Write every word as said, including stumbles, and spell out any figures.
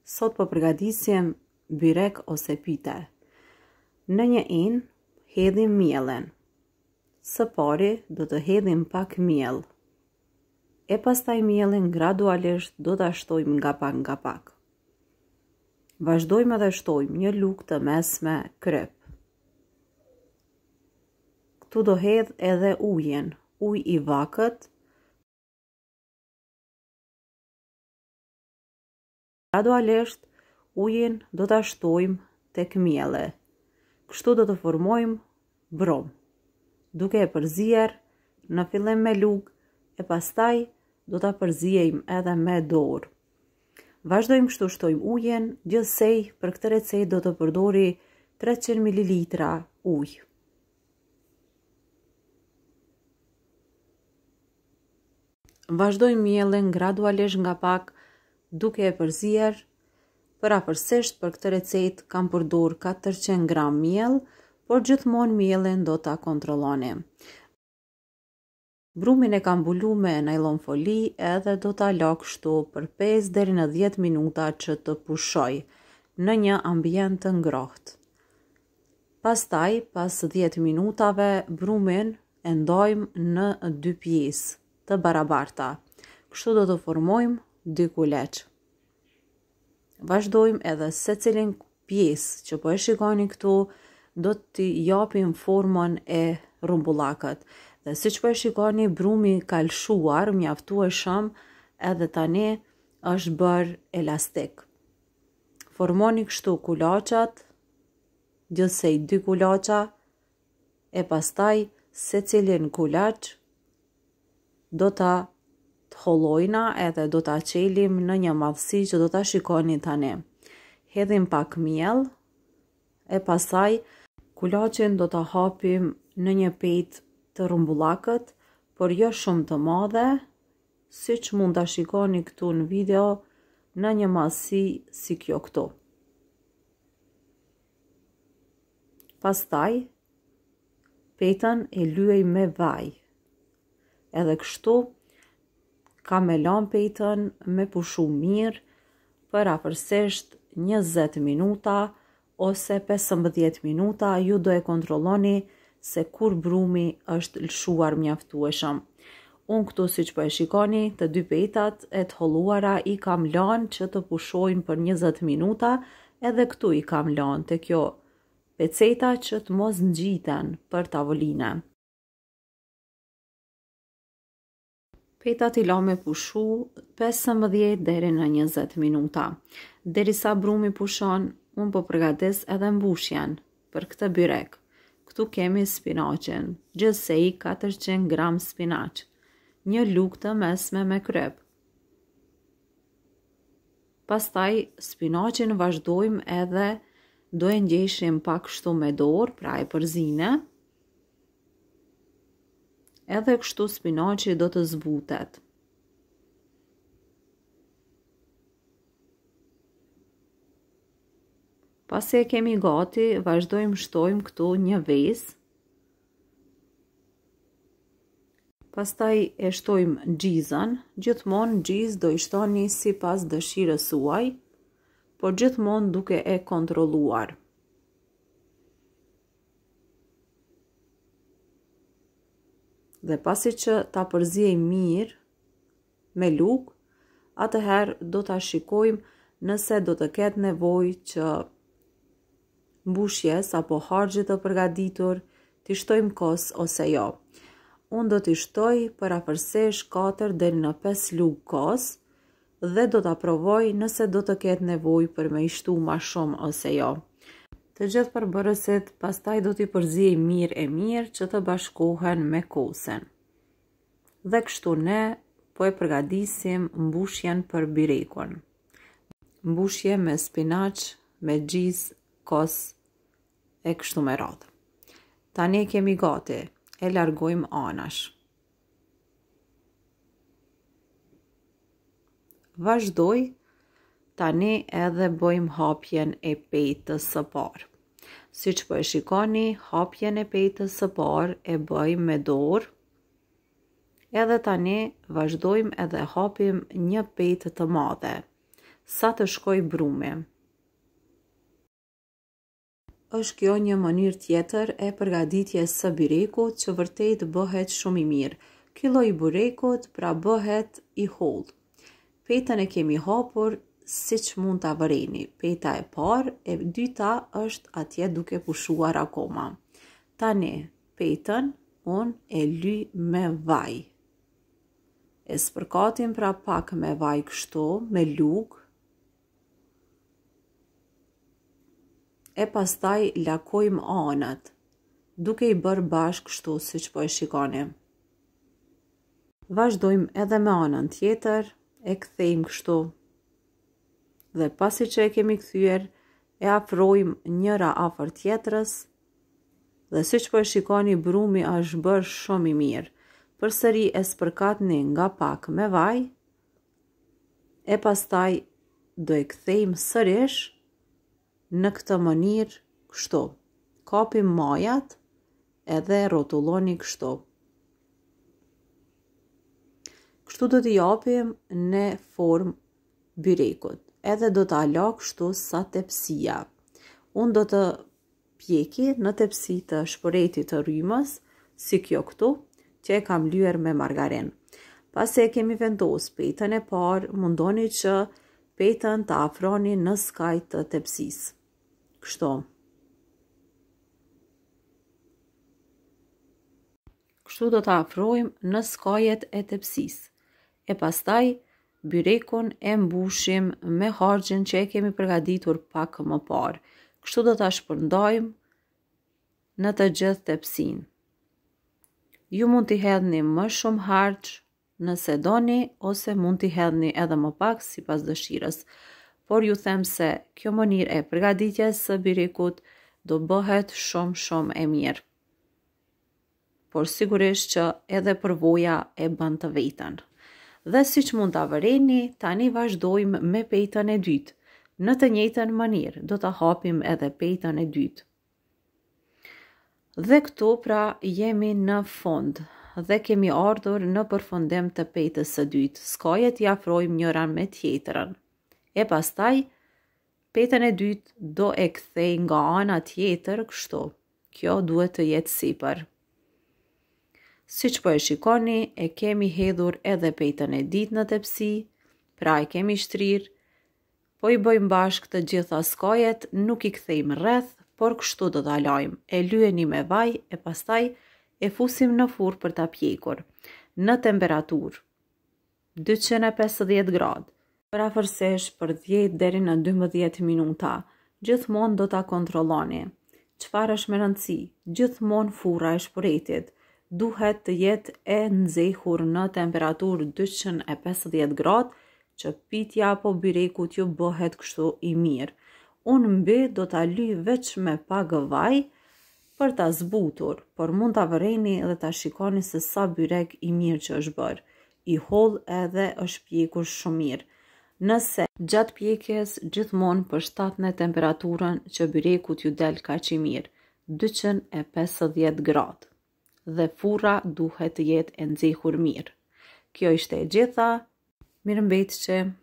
Sot po përgatisim byrek ose pite. Në një enë hedhim miellin. Së pari do të hedhim pak miell. E pastaj miellin gradualisht do ta shtojmë nga pak nga pak. Vazhdojmë edhe shtojmë një lugë të mesme kryp. Ktu do hedh edhe ujin, ujë i vakët. Gradualisht ujin do ta shtojmë tek mielli. Kështu do të formojmë brum, duke e përzier në fillim me lugë e pastaj do ta përziejmë edhe me dorë. Vazhdojmë kështu shtojmë ujin, gjithsej për këtë recetë do të përdori treqind mililitra ujë. Vazhdojmë miellin gradualisht nga pak duke e përzier. Përafërsisht për këtë recetë kam përdor katërqind gram miell, por gjithmonë miellin do ta kontrolloni. Brumin e kam mbuluar me nylon foli edhe do ta lë kështu për pesë deri në dhjetë minuta që të pushoj në një ambient të ngrohtë. Pastaj, pas dhjetë minutave, brumin e ndojmë në dy pjesë të barabarta. Kështu do të formojmë dy kuleç. Vazhdojmë edhe secilin pjesë që po e shikoni këtu do t'i japim formën e rumbullakët. Dhe siç po e shikoni, brumi ka lshuar mjaftueshëm edhe tani është bërë elastik. Formoni kështu kulaçat, gjithsej dy kulaça, e pastaj secilin kulaç do ta të hollojna edhe do ta qelim në një madhësi që do ta shikoni tani. Hedhim pak miell, e pastaj kulaçin do ta hapim në një petë të rumbullakët, por jo shumë të madhe, siç mund ta shikoni këtu në video, në një madhësi si kjo këtu. Pastaj petën e lyej me vaj. Edhe kështu kam e lënë petën me pushu mirë për afërsisht njëzet minuta ose pesëmbëdhjetë minuta. Ju do e kontrolloni se kur brumi është lshuar mjaftueshëm. Unë këtu siç po e shikoni, të dy petat e të holluara i kam lënë që të pushojnë për njëzet minuta, edhe këtu i kam lënë te kjo peceta që të mos ngjiten për tavolinë. Petat i lëmë pushu pesëmbëdhjetë deri në njëzet minuta. Derisa brumi pushon, unë po përgatis edhe mbushjen për këtë byrek. Këtu kemi spinaqin, gjithsej katërqind gram spinaq, një lugë të mesme me kryp. Pastaj spinaqin vazhdojmë edhe do e ngjeshim pak kështu me dorë, pra e përzine. Edhe kështu spinaqi do të zbutet. Pasi e kemi gati, vazhdojmë shtojmë këtu një vezë. Pastaj e shtojmë gjizën, gjithmonë gjizë do i shtoni sipas dëshirës suaj, por gjithmonë duke e kontrolluar. Dhe pasi që ta përziej mirë me lugë, atëherë do ta shikojmë nëse do të ketë nevojë që mbushjes apo harxhit të përgatitur t'i shtojmë kos ose jo. Unë do t'i shtoj përafërsisht katër deri në pesë lugë kos dhe do ta provoj nëse do të ketë nevojë për me i shtu ma shumë ose jo. Të gjithë përbërësit pastaj do t'i përziej mirë e mirë që të bashkohen me kosen. Dhe kështu ne po e përgatisim mbushjen për byrekun. Mbushje me spinaq, me gjizë, kos e kështu me radhë. Tani kemi gati, e largojmë anash. Vazhdoj, tani edhe bëjmë hapjen e petës së parë. Siç po e shikoni, hapjen e petës së parë e bëjmë me dorë. Edhe tani vazhdojmë edhe hapim një petë të madhe. sa të shkoj brumi. Është kjo një mënyrë tjetër e përgatitjes së byrekut që vërtet bëhet shumë i mirë. Ky lloj burekut pra bëhet i hollë. Petën e kemi hapur siç mund ta vëreni. Peta e parë e dyta është atje duke pushuar akoma. Tani petën unë e lyj me vaj. E spërkatim pra pak me vaj kështu, me lugë. E pastaj lakojmë anët, duke i bërë bashkë kështu siç po e shikoni. Vazhdojmë edhe me anën tjetër, e kthejmë kështu. Dhe pasi që e kemi kthyer, e afrojmë njëra afër tjetrës. Dhe siç po e shikoni, brumi është bërë shumë i mirë. Përsëri e spërkatni nga pak me vaj. E pastaj do e kthejmë sërish në këtë mënyrë kështu. Kapim majat edhe rrotulloni kështu. Kështu do t'i japim në formë byrekut. Edhe do t'a la kështu sa tepsia. Unë do të pjeki në tepsi të shpëretit të rrymës, si kjo këtu, që e kam lyer me margarin. Pas e kemi vendos petën e parë, mundoni që petën të afroni në skaj të tepsisë. Kështu. Kështu do të afrojmë në skajet e tepsisë. E pastaj byrekun e mbushim me harxhin që e kemi përgatitur pak më parë. Kështu do ta shpërndajmë në të gjithë tepsinë. Ju mund t'i hedhni më shumë harç nëse doni, ose mund t'i hedhni edhe më pak sipas dëshirës. Por ju them se kjo mënyrë e përgatitjes së byrekut do bëhet shumë shumë e mirë. Por sigurisht që edhe përvoja e bën të vetën. Dhe siç mund ta vëreni, tani vazhdojmë me petën e dytë. Në të njëjtën mënyrë do ta hapim edhe petën e dytë. Dhe këtu pra jemi në fund dhe kemi ardhur në përfundim të petës së dytë. Skajet i afrojmë njëran me tjetrën. E pastaj, petën e dytë do e kthej nga ana tjetër kështu. Kjo duhet të jetë sipër. Siç po e shikoni, e kemi hedhur edhe petën e dytë në tepsi, pra e kemi shtrirë, po i bëjmë bashkë të gjitha skajet, nuk i kthejmë rreth, por kështu do ta lajmë. E lyeni me vaj, e pastaj e fusim në furrë për ta pjekur, në temperaturë dyqin e pesëdhjetë gradë. Parafërsesh për dhjetë deri në dymbëdhjetë minuta. Gjithmonë do ta kontrolloni. Çfarë është me rëndësi? Gjithmonë furra e shpëretit duhet të jetë e nxehur në temperaturë dyqin e pesëdhjetë gradë, që pitja apo byreku t'ju bëhet kështu i mirë. Unë mbi do ta lyj veç me pak vaj për ta zbutur, por mund ta vëreni dhe ta shikoni se sa byrek i mirë që është bërë. I hollë edhe është pjekur shumë mirë. Nëse gjatë pjekjes gjithmonë përshtatni temperaturën që byreku t'ju del kaq i mirë, dyqin e pesëdhjetë gradë. Dhe furra duhet të jetë e nxehur mirë. Kjo ishte e gjitha. Mirëmbëjtje.